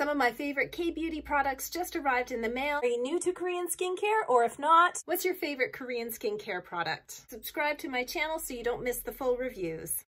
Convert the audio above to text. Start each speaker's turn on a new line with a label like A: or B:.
A: Some of my favorite K-beauty products just arrived in the mail. Are you new to Korean skincare? Or if not, what's your favorite Korean skincare product? Subscribe to my channel so you don't miss the full reviews.